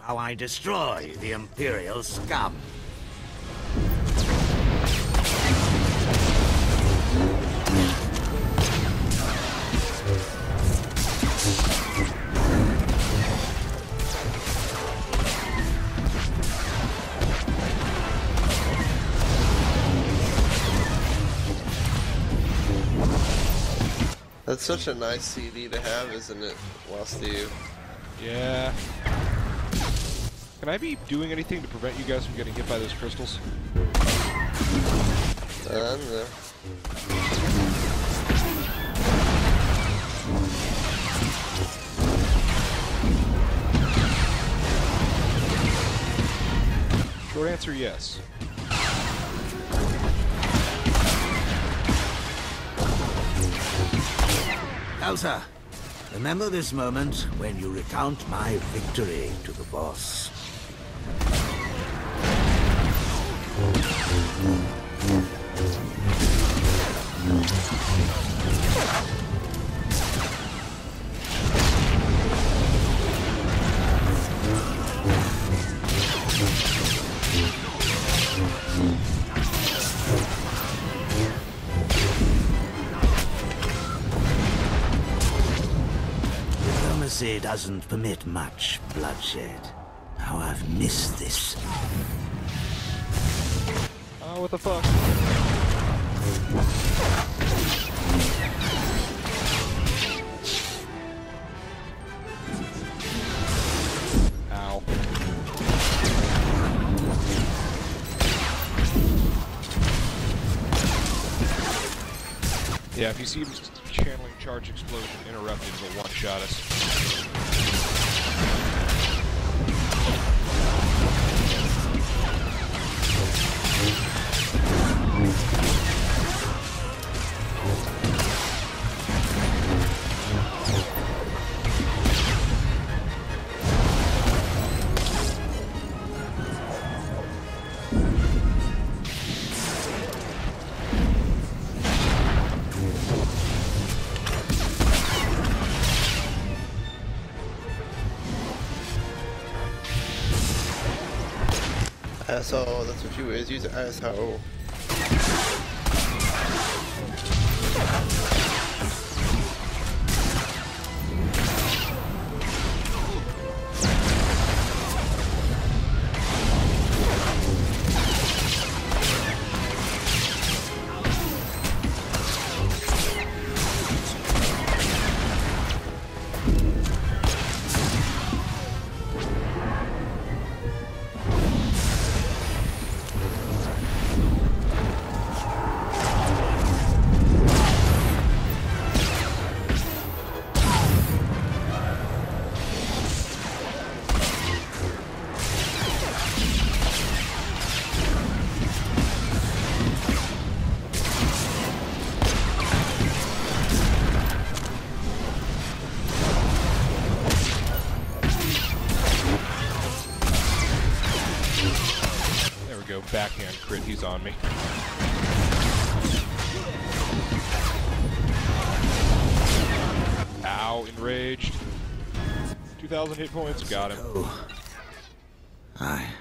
how I destroy the Imperial scum. That's such a nice CD to have, isn't it, Steve? Yeah. Can I be doing anything to prevent you guys from getting hit by those crystals? No. Short answer, yes. Elsa, remember this moment when you recount my victory to the boss. Diplomacy doesn't permit much bloodshed. How I've missed this. Oh, what the fuck? Ow. Yeah, if you see him channeling charge explosion interrupted, he'll one-shot us. Asshole, that's what you is. Use an asshole. Backhand crit, he's on me. Ow, enraged. 2,000 hit points, got him. I